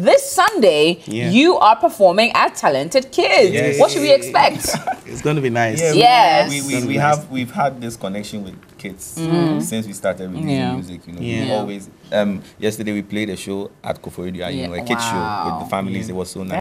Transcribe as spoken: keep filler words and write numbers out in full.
this Sunday, yeah. you are performing at Talented Kids. Yes. What should we expect? It's going to be nice. Yeah, Yes. we, we, we, we have we've had this connection with kids Mm-hmm. since we started releasing Yeah. music. You know, Yeah. we always. Um, yesterday we played a show at Koforidua, you Yeah. know, a kids show Wow. with the families. Yeah. It was so nice.